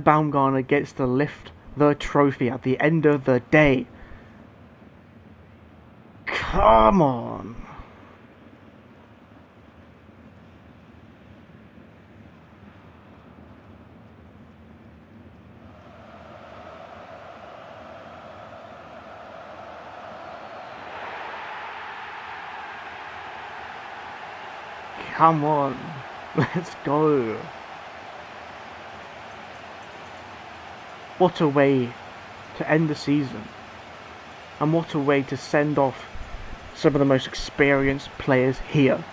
Baumgartner gets to lift the trophy at the end of the day. Come on. Come on. Let's go. What a way to end the season. And what a way to send off some of the most experienced players here.